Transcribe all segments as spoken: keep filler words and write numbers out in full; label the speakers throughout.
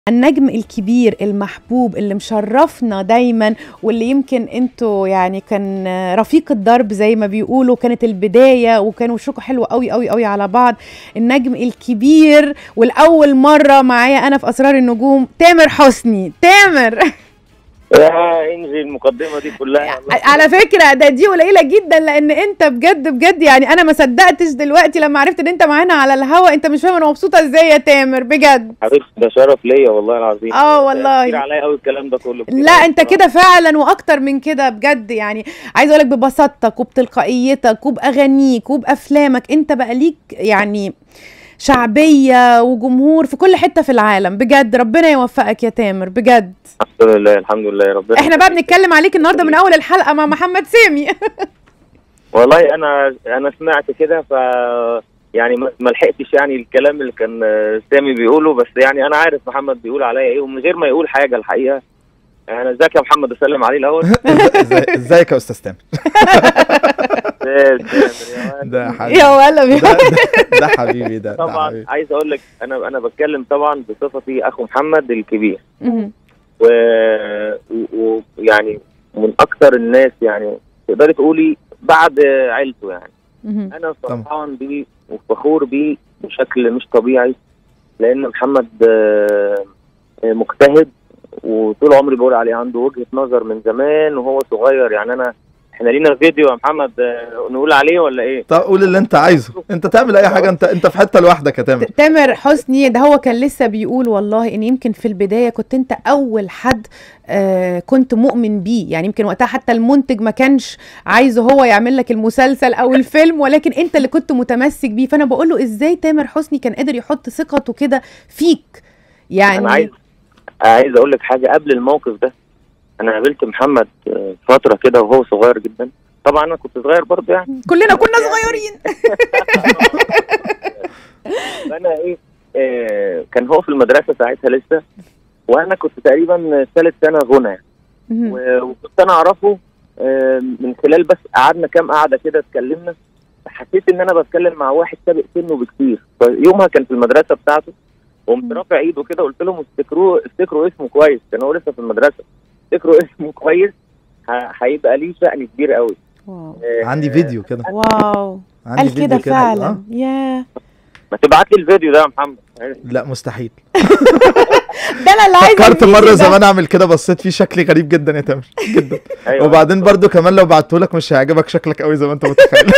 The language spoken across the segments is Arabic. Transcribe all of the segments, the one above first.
Speaker 1: النجم الكبير المحبوب اللي مشرفنا دايما، واللي يمكن انتوا يعني كان رفيق الدرب زي ما بيقولوا، كانت البدايه وكانوا وشكوا حلو قوي قوي قوي على بعض. النجم الكبير والاول مره معايا انا في اسرار النجوم، تامر حسني. تامر
Speaker 2: يا انجي المقدمه دي كلها
Speaker 1: على فكره ده دي قليله جدا، لان انت بجد بجد يعني انا ما صدقتش دلوقتي لما عرفت ان انت معانا على الهوا. انت مش فاهم انا مبسوطه ازاي يا تامر بجد.
Speaker 2: حبيبتي ده شرف ليا والله العظيم.
Speaker 1: اه والله
Speaker 2: كتير عليا قوي الكلام ده كله.
Speaker 1: لا انت كده فعلا واكتر من كده بجد. يعني عايزه اقول لك ببساطتك وبتلقائيتك وباغانيك وبافلامك انت بقى ليك يعني شعبيه وجمهور في كل حته في العالم بجد. ربنا يوفقك يا تامر بجد.
Speaker 2: الحمد لله الحمد لله ربنا.
Speaker 1: احنا بقى بنتكلم عليك النهارده من اول الحلقه مع محمد سامي.
Speaker 2: والله انا انا سمعت كده ف يعني ما لحقتش يعني الكلام اللي كان سامي بيقوله، بس يعني انا عارف محمد بيقول عليا ايه ومن غير ما يقول حاجه الحقيقه. انا ازيك يا محمد، اسلم عليه الاول.
Speaker 3: ازيك يا استاذ تامر.
Speaker 2: ده
Speaker 3: حبيبي
Speaker 1: يا ولا
Speaker 3: ده, ده حبيبي ده
Speaker 2: طبعا
Speaker 3: ده
Speaker 2: عايز اقول لك انا انا بتكلم طبعا بصفتي اخو محمد الكبير، ويعني و... من اكثر الناس يعني تقدري تقولي بعد عيلته يعني. انا فرحان بيه وفخور بيه بشكل مش طبيعي، لان محمد مجتهد وطول عمري بقول عليه عنده وجهة نظر من زمان وهو صغير. يعني انا احنا لينا فيديو يا محمد نقول عليه ولا ايه؟
Speaker 3: طب قول اللي انت عايزه، انت تعمل اي حاجه، انت انت في حته لوحدك يا تامر.
Speaker 1: تامر حسني ده هو كان لسه بيقول والله ان يمكن في البدايه كنت انت اول حد آه كنت مؤمن بيه. يعني يمكن وقتها حتى المنتج ما كانش عايزه هو يعمل لك المسلسل او الفيلم، ولكن انت اللي كنت متمسك بيه. فانا بقول له ازاي تامر حسني كان قادر يحط ثقته كده فيك يعني.
Speaker 2: انا عايز عايز اقول لك حاجه قبل الموقف ده. انا قابلت محمد فتره كده وهو صغير جدا، طبعا انا كنت صغير برضه يعني
Speaker 1: كلنا كنا صغيرين.
Speaker 2: فانا ايه آه كان هو في المدرسه ساعتها لسه، وانا كنت تقريبا ثالث سنه غنى، وكنت انا اعرفه آه من خلال بس قعدنا كام قعده كده اتكلمنا، حسيت ان انا بتكلم مع واحد سابق سنه بكتير. فيومها كان في المدرسه بتاعته وقمت رافع ايده كده قلت لهم افتكروا افتكروا اسمه كويس، كان هو لسه في المدرسه، افتكروا اسمه كويس هيبقى ليه شأن كبير قوي.
Speaker 1: واو.
Speaker 3: آه عندي فيديو كده.
Speaker 1: واو قال كده فعلا.
Speaker 3: آه.
Speaker 1: يا
Speaker 2: ما تبعت لي الفيديو ده يا محمد.
Speaker 3: لا مستحيل.
Speaker 1: ده انا اللي عايزه.
Speaker 3: فكرت مره زمان اعمل كده، بصيت فيه شكلي غريب جدا يا تامر جدا. أيوة. وبعدين برضو كمان لو بعته لك مش هيعجبك شكلك قوي زي ما انت متخيل.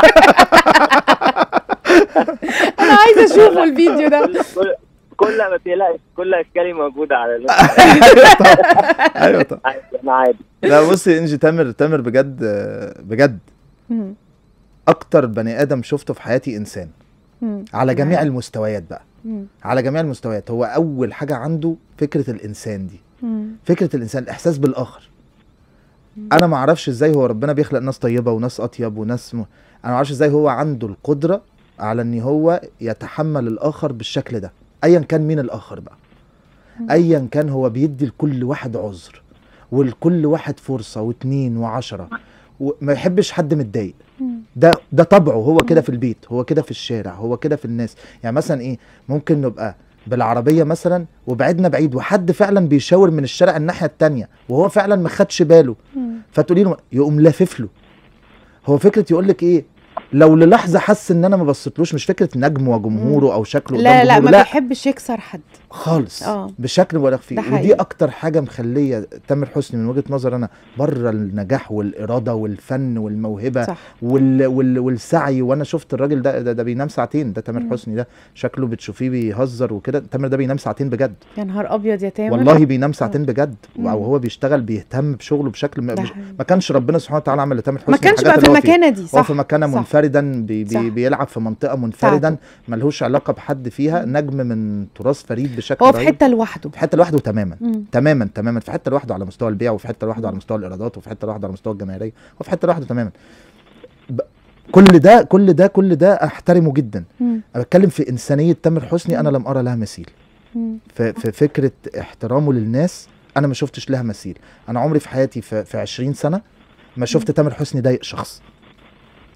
Speaker 1: انا عايزه اشوفه الفيديو ده.
Speaker 2: كل ما تقلقش كل اشكالي موجوده على ال
Speaker 3: ايوه طبعا
Speaker 2: انا عادي.
Speaker 3: لا بصي انجي، تامر تامر بجد بجد اكتر بني ادم شفته في حياتي انسان على جميع المستويات بقى، على جميع المستويات. هو اول حاجه عنده فكره الانسان دي، فكره الانسان، الاحساس بالاخر. انا ما اعرفش ازاي هو ربنا بيخلق ناس طيبه وناس اطيب وناس م... انا ما اعرفش ازاي هو عنده القدره على ان هو يتحمل الاخر بالشكل ده، ايا كان مين الاخر بقى، ايا كان. هو بيدي لكل واحد عذر ولكل واحد فرصه واثنين وعشرة، وما يحبش حد متضايق. ده ده طبعه، هو كده في البيت، هو كده في الشارع، هو كده في الناس. يعني مثلا ايه، ممكن نبقى بالعربيه مثلا وبعدنا بعيد وحد فعلا بيشاور من الشارع الناحيه الثانيه وهو فعلا ما خدش باله، فتقولي له يقوم لافف له. هو فكره يقول لك ايه، لو للحظه حس ان انا ما بصيتلوش، مش فكره نجم وجمهوره او شكله،
Speaker 1: لا لا ما بيحبش يكسر حد خالص
Speaker 3: اه بشكل ولا فيه. ودي اكتر حاجه مخليه تامر حسني من وجهه نظر انا بره النجاح والاراده والفن والموهبه صح. وال وال والسعي. وانا شفت الراجل ده ده, ده بينام ساعتين. ده تامر حسني ده شكله بتشوفيه بيهزر وكده، تامر ده بينام ساعتين بجد.
Speaker 1: يا نهار ابيض يا تامر،
Speaker 3: والله بينام ساعتين بجد. وهو بيشتغل بيهتم بشغله بشكل ما, ما كانش ربنا سبحانه وتعالى عمل لتامر حسني.
Speaker 1: ما كانش بقى في المكانه دي صح،
Speaker 3: هو في مكانه منفردا بي بي بيلعب في منطقه منفردا ملهوش علاقه بحد فيها. نجم من تراث فريد بشكل
Speaker 1: هو في حته لوحده،
Speaker 3: في حته لوحده تماما. مم. تماما تماما في حته لوحده على مستوى البيع، وفي حته لوحده على مستوى الايرادات، وفي حته لوحده على مستوى الجماهيريه، وفي حته لوحده تماما. ب... كل ده كل ده كل ده احترمه جدا. مم. انا بتكلم في انسانيه تامر حسني، انا لم ارى لها مثيل. مم. في, في فكره احترامه للناس انا ما شفتش لها مثيل. انا عمري في حياتي في, في عشرين سنه ما شفت تامر حسني ضايق شخص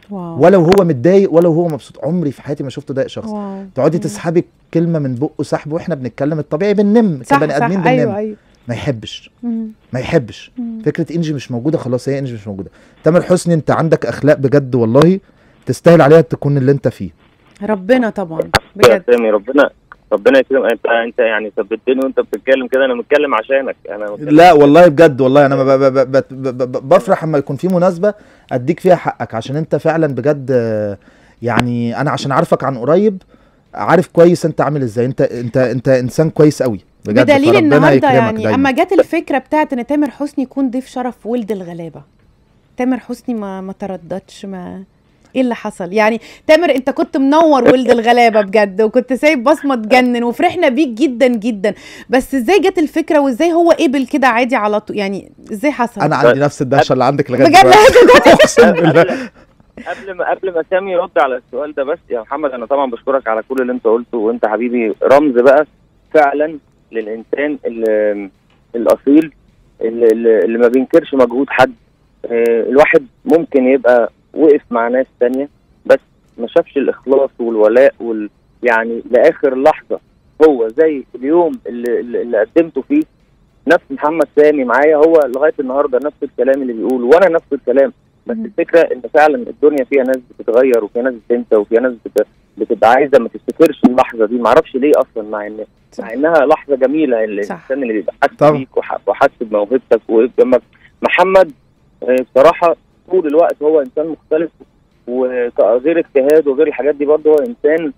Speaker 1: واو.
Speaker 3: ولا وهو متضايق ولا وهو مبسوط. عمري في حياتي ما شفته ضايق شخص. تقعدي تسحبي كلمه من بقه سحب، واحنا بنتكلم الطبيعي بننم كبني ادمين بننم.
Speaker 1: أيوة أيوة.
Speaker 3: ما يحبش ما يحبش فكره انجي مش موجوده خلاص، هي انجي مش موجوده. تامر حسني انت عندك اخلاق بجد والله تستاهل عليها تكون اللي انت فيه.
Speaker 1: ربنا طبعا
Speaker 2: بجد سامي، ربنا ربنا يكرمك. انت انت يعني ثبتني وانت بتتكلم كده، انا متكلم عشانك. انا متكلم.
Speaker 3: لا والله بجد والله انا ب ب ب ب بفرح اما يكون في مناسبه اديك فيها حقك، عشان انت فعلا بجد يعني انا عشان عارفك عن قريب عارف كويس انت عامل ازاي. انت انت انت انسان كويس قوي بجد.
Speaker 1: بدليل النهارده يعني اما جت الفكره بتاعت ان تامر حسني يكون ضيف شرف ولد الغلابه، تامر حسني ما ما ترددش، ما ايه اللي حصل يعني؟ تامر انت كنت منور ولد الغلابه بجد، وكنت سايب بصمه تجنن، وفرحنا بيك جدا جدا، بس ازاي جت الفكره وازاي هو قبل كده عادي على طول يعني؟ ازاي حصل؟
Speaker 3: انا عندي نفس الدهشه اللي عندك لغايه
Speaker 1: دلوقتي
Speaker 3: اقسم بالله.
Speaker 2: قبل ما قبل ما سامي يرد على السؤال ده، بس يا محمد انا طبعا بشكرك على كل اللي انت قلته، وانت حبيبي رمز بقى فعلا للانسان الاصيل اللي, اللي ما بينكرش مجهود حد. اه الواحد ممكن يبقى وقف مع ناس تانية بس ما شافش الاخلاص والولاء وال يعني لاخر لحظه. هو زي اليوم اللي, اللي قدمته فيه نفس محمد سامي معايا، هو لغايه النهارده نفس الكلام اللي بيقول وانا نفس الكلام. بس الفكره ان فعلا الدنيا فيها ناس بتتغير وفيها ناس بتنسى وفيها ناس بت... بتبقى عايزه ما تفتكرش اللحظه دي، معرفش ليه اصلا، مع ان مع انها لحظه جميله. الانسان اللي بيبقى حاسس بيك وحاسس بموهبتك وواقف جنبك. محمد بصراحه طول الوقت هو انسان مختلف، وغير اجتهاد وغير الحاجات دي برضه هو انسان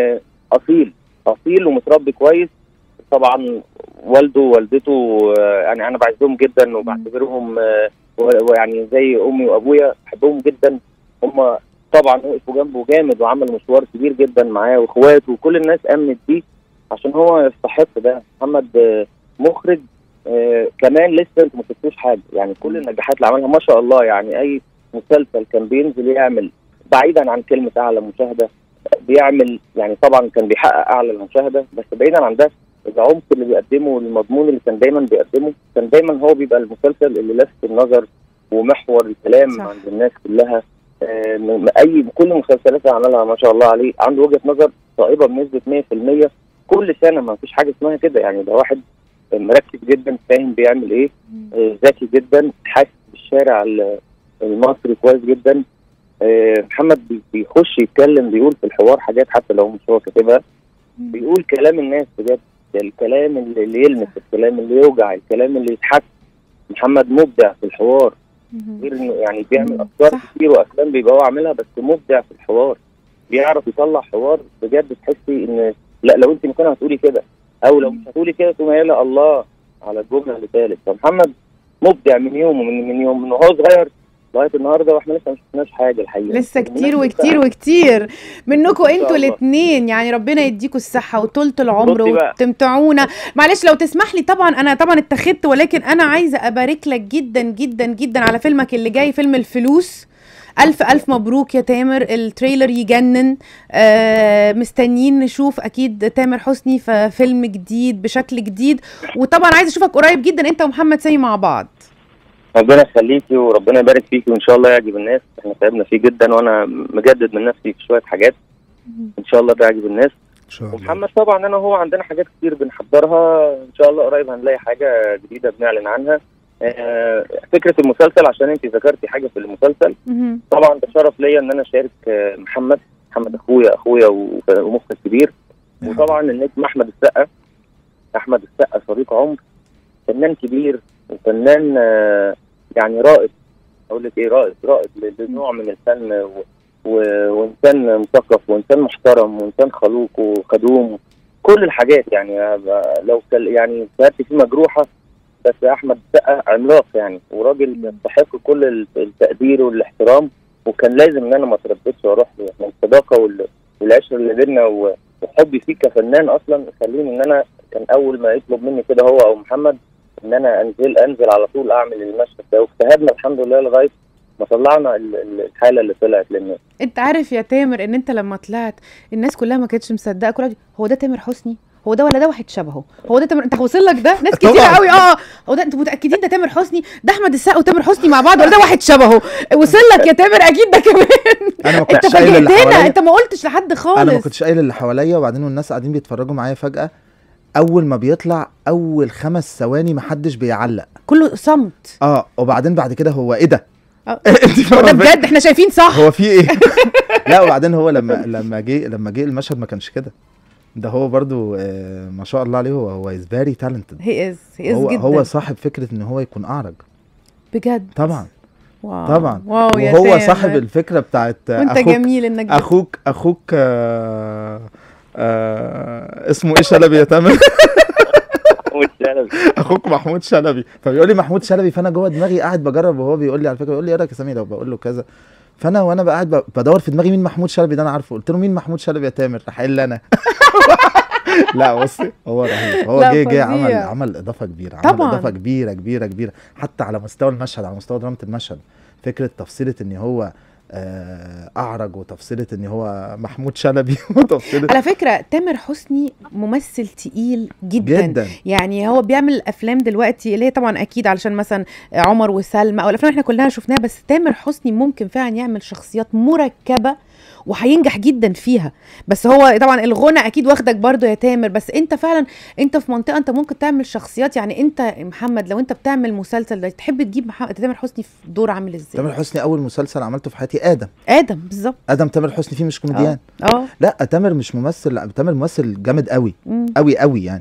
Speaker 2: اصيل اصيل ومتربي كويس. طبعا والده ووالدته يعني انا بعزهم جدا وبعتبرهم ويعني زي امي وابويا، بحبهم جدا. هم طبعا وقفوا جنبه جامد وعمل مشوار كبير جدا معاه، واخواته وكل الناس امنت بيه عشان هو يستحق ده. محمد مخرج آه كمان لسه انت ما شفتوش حاجه، يعني كل النجاحات اللي عملها ما شاء الله. يعني اي مسلسل كان بينزل يعمل بعيدا عن كلمه اعلى مشاهده بيعمل، يعني طبعا كان بيحقق اعلى المشاهده، بس بعيدا عن ده العمق اللي بيقدمه والمضمون اللي كان دايما بيقدمه، كان دايما هو بيبقى المسلسل اللي لفت النظر ومحور الكلام صح. عند الناس كلها. آه اي كل المسلسلات اللي عملها ما شاء الله عليه عنده وجهه نظر صائبه بنسبه مية في المية كل سنه. ما فيش حاجه اسمها كده يعني. ده واحد مركز جدا، فاهم بيعمل ايه، آه ذكي جدا، حاسس بالشارع المصري كويس جدا. آه محمد بيخش يتكلم، بيقول في الحوار حاجات حتى لو مش هو كاتبها، بيقول كلام الناس بجد، الكلام اللي يلمس، الكلام اللي يوجع، الكلام اللي يتحس. محمد مبدع في الحوار، غير انه يعني بيعمل افكار كتير وافلام بيبقى هو عاملها، بس مبدع في الحوار، بيعرف يطلع حوار بجد تحسي ان لا لو انت مكانها هتقولي كده، او لو مش هتقولي كده تقومي قايله الله على الجمله اللي اتقالت. فمحمد مبدع من يوم ومن من يوم من وهو صغير لغايه النهارده، واحنا لسه ما شفناش حاجه الحقيقه.
Speaker 1: لسه كتير وكتير وكتير منكم انتوا الاثنين، يعني ربنا يديكم الصحه وطولة العمر وتمتعونا. معلش لو تسمح لي، طبعا انا طبعا اتخذت، ولكن انا عايزه ابارك لك جدا جدا جدا على فيلمك اللي جاي، فيلم الفلوس. ألف ألف مبروك يا تامر، التريلر يجنن. آه مستنيين نشوف أكيد تامر حسني في فيلم جديد بشكل جديد، وطبعا عايز أشوفك قريب جدا أنت ومحمد سامي مع بعض.
Speaker 2: ربنا يخليكي وربنا يبارك فيكي، وإن شاء الله يعجب الناس. احنا تعبنا فيه جدا، وأنا مجدد من نفسي في شوية حاجات إن شاء الله تعجب الناس.
Speaker 3: إن شاء الله.
Speaker 2: ومحمد طبعا أنا وهو عندنا حاجات كتير بنحضرها، إن شاء الله قريب هنلاقي حاجة جديدة بنعلن عنها. آه فكره المسلسل، عشان انت ذكرتي حاجه في المسلسل، طبعا ده شرف ليا ان انا اشارك آه محمد محمد اخويا اخويا ومخرج كبير، وطبعا النجم احمد السقا. احمد السقا صديق عمر، فنان كبير وفنان آه يعني رائد، اقول لك ايه، رائد رائد لنوع من الفن، وانسان مثقف وانسان محترم وانسان خلوق وخدوم، كل الحاجات. يعني لو يعني سيادتي فيه مجروحه، بس احمد السقا عملاق يعني، وراجل يستحق كل التقدير والاحترام، وكان لازم ان انا ما اترددش واروح له. يعني الصداقه والعشره اللي بينا وحبي فيه كفنان اصلا خليني ان انا كان اول ما يطلب مني كده هو او محمد ان انا انزل انزل على طول اعمل المشهد ده، واجتهدنا الحمد لله لغايه ما طلعنا الحاله اللي طلعت للناس.
Speaker 1: انت عارف يا تامر ان انت لما طلعت الناس كلها ما كانتش مصدقه، كلها هو ده تامر حسني، هو ده ولا ده واحد شبهه، هو ده تامر، انت واصل لك ده؟ ناس كتير قوي اه هو ده، انتوا متاكدين ده تامر حسني؟ ده احمد السقا وتامر حسني مع بعض ولا ده واحد شبهه؟ وصل لك يا تامر اكيد ده كمان.
Speaker 3: انا ما
Speaker 1: انت
Speaker 3: كنتش قايل اللي
Speaker 1: فاجئتنا،
Speaker 3: حواليا،
Speaker 1: انت ما قلتش لحد خالص.
Speaker 3: انا ما كنتش قايل اللي حواليا، وبعدين والناس قاعدين بيتفرجوا معايا فجاه اول ما بيطلع اول خمس ثواني محدش بيعلق،
Speaker 1: كله صمت.
Speaker 3: اه وبعدين بعد كده هو ايه ده؟
Speaker 1: اه
Speaker 3: انت
Speaker 1: هو ده بجد احنا شايفين صح؟
Speaker 3: هو في ايه؟ لا وبعدين هو لما لما جه لما جه المشهد ما كانش كده، ده هو برضو آه ما شاء الله عليه، هو هو از فيري تالنتد،
Speaker 1: هي از هي از
Speaker 3: هو
Speaker 1: جدا.
Speaker 3: هو صاحب فكره ان هو يكون اعرج
Speaker 1: بجد
Speaker 3: طبعا.
Speaker 1: واو.
Speaker 3: طبعا
Speaker 1: واو يا
Speaker 3: وهو
Speaker 1: تامر.
Speaker 3: صاحب الفكره بتاعت
Speaker 1: وانت
Speaker 3: اخوك
Speaker 1: جميل انك
Speaker 3: اخوك اخوك آه آه اسمه ايه شلبي يا تامر؟
Speaker 2: محمود شلبي.
Speaker 3: اخوك محمود شلبي، فبيقول لي محمود شلبي، فانا جوه دماغي قاعد بجرب وهو بيقول لي على فكره، بيقول لي ايه رايك يا سامي لو بقول له كذا، فانا وانا قاعد بدور في دماغي مين محمود شلبي ده، انا عارفه، قلت له مين محمود شلبي يا تامر؟ راح قال لي انا. لا بصي هو رهيب، هو جه جه عمل عمل اضافه كبيره، عمل
Speaker 1: طبعا.
Speaker 3: اضافه كبيره كبيره كبيره حتى على مستوى المشهد، على مستوى درامه المشهد، فكره تفصيله ان هو آه اعرج، وتفصيله ان هو محمود شلبي، وتفصيله
Speaker 1: على فكره تامر حسني ممثل تقيل جدا.
Speaker 3: جدا.
Speaker 1: يعني هو بيعمل افلام دلوقتي اللي هي طبعا اكيد علشان مثلا عمر وسلمى او الافلام احنا كلها شفناها، بس تامر حسني ممكن فعلا يعمل شخصيات مركبه وهينجح جدا فيها. بس هو طبعا الغنى اكيد واخدك برضو يا تامر، بس انت فعلا انت في منطقه انت ممكن تعمل شخصيات. يعني انت محمد لو انت بتعمل مسلسل ده تحب تجيب محمد تامر حسني في دور عامل ازاي؟
Speaker 3: تامر حسني اول مسلسل عملته في حياتي ادم.
Speaker 1: ادم بالظبط.
Speaker 3: ادم تامر حسني فيه مش كوميديان.
Speaker 1: اه
Speaker 3: لا تامر مش ممثل، لا تامر ممثل جامد قوي
Speaker 1: مم.
Speaker 3: قوي قوي يعني.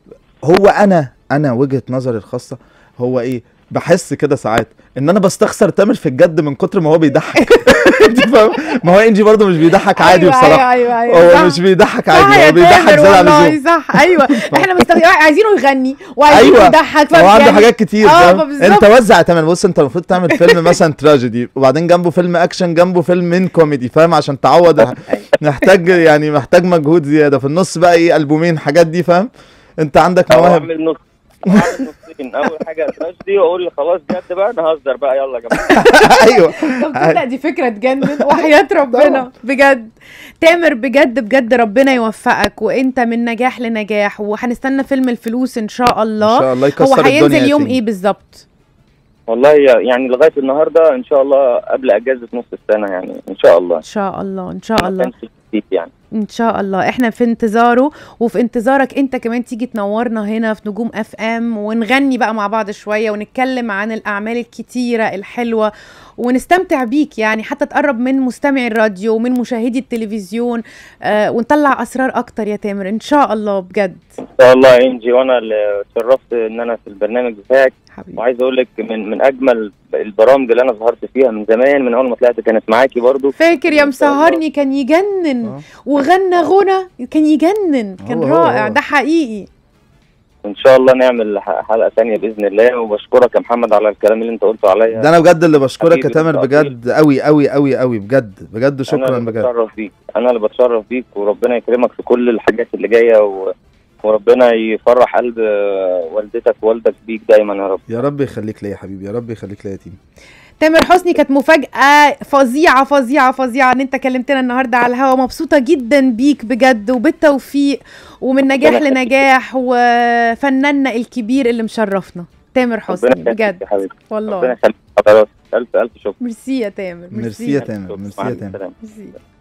Speaker 3: هو انا انا وجهة نظري الخاصة هو ايه، بحس كده ساعات ان انا بستخسر تامر في الجد من كتر ما هو بيضحك. انت فاهم؟ ما هو انجي برضه مش بيضحك عادي.
Speaker 1: أيوة
Speaker 3: بصراحه
Speaker 1: أيوة أيوة
Speaker 3: هو
Speaker 1: صح.
Speaker 3: مش بيضحك
Speaker 1: صح
Speaker 3: عادي،
Speaker 1: يا
Speaker 3: هو بيضحك
Speaker 1: تامر
Speaker 3: زيادة عن
Speaker 1: والله
Speaker 3: اللزوم.
Speaker 1: صح. ايوه احنا مستغ... عايزينه يغني وعايزينه
Speaker 3: أيوة.
Speaker 1: يضحك،
Speaker 3: هو عنده
Speaker 1: يعني...
Speaker 3: حاجات كتير.
Speaker 1: اه
Speaker 3: فاهم؟
Speaker 1: بالظبط.
Speaker 3: انت وزع يا تامر، بص انت المفروض تعمل فيلم مثلا تراجيدي وبعدين جنبه فيلم اكشن جنبه فيلم من كوميدي، فاهم؟ عشان تعوض. محتاج يعني محتاج مجهود زياده في النص بقى، ايه البومين حاجات دي، فاهم؟ انت عندك مواهب.
Speaker 2: اعمل نص اعمل نصين، اول حاجه تراجيدي واقول خلاص جد بقى نهزر بقى يلا يا جماعه.
Speaker 3: ايوه
Speaker 1: طب تصدق دي فكره تجنن وحياه ربنا بجد. تامر بجد بجد ربنا يوفقك، وانت من نجاح لنجاح، وهنستنى فيلم الفلوس ان شاء الله.
Speaker 3: ان شاء الله يكسر
Speaker 1: هو
Speaker 3: الدنيا.
Speaker 1: هينزل يوم ايه بالظبط؟
Speaker 2: والله يعني لغايه النهارده ان شاء الله قبل اجازه نص السنه، يعني ان شاء الله
Speaker 1: ان شاء الله ان شاء الله
Speaker 2: يعني
Speaker 1: ان شاء الله. احنا في انتظاره وفي انتظارك انت كمان تيجي تنورنا هنا في نجوم اف ام، ونغني بقى مع بعض شويه ونتكلم عن الاعمال الكتيره الحلوه ونستمتع بيك، يعني حتى تقرب من مستمعي الراديو ومن مشاهدي التلفزيون، آه ونطلع اسرار اكتر يا تامر ان شاء الله بجد.
Speaker 2: ان شاء الله يا انجي، وانا اللي اتشرفت ان انا في البرنامج بتاعك
Speaker 1: حبيبي.
Speaker 2: وعايز اقول لك من من اجمل البرامج اللي انا ظهرت فيها من زمان، من اول ما طلعت كانت معاكي برضو.
Speaker 1: فاكر يا مسهرني كان يجنن
Speaker 3: آه.
Speaker 1: وغنى غنى كان يجنن، كان
Speaker 3: هو- هو-
Speaker 1: رائع.
Speaker 3: هو.
Speaker 1: ده حقيقي.
Speaker 2: ان شاء الله نعمل ح- حلقه ثانيه باذن الله، وبشكرك يا محمد على الكلام اللي انت قلته عليا.
Speaker 3: ده انا بجد اللي بشكرك يا
Speaker 2: حبيبي
Speaker 3: تامر بجد قوي قوي قوي قوي بجد بجد. شكرا
Speaker 2: انا اللي
Speaker 3: بجد.
Speaker 2: بتشرف بيك، انا اللي بتشرف بيك، وربنا يكرمك في كل الحاجات اللي جايه و... وربنا يفرح قلب والدتك ووالدك بيك دايما يا رب.
Speaker 3: يا رب يخليك ليا يا حبيبي، يا رب يخليك ليا يا تيم.
Speaker 1: تامر حسني كانت مفاجأة فظيعة فظيعة فظيعة ان انت كلمتنا النهاردة على الهوا. مبسوطة جدا بيك بجد، وبالتوفيق ومن نجاح لنجاح، وفناننا الكبير اللي مشرفنا تامر حسني بجد والله.
Speaker 2: ربنا يخليك حضرتك، الف الف شكر.
Speaker 1: ميرسي يا تامر.
Speaker 3: ميرسي يا تامر، ميرسي يا تامر.
Speaker 1: ميرسي.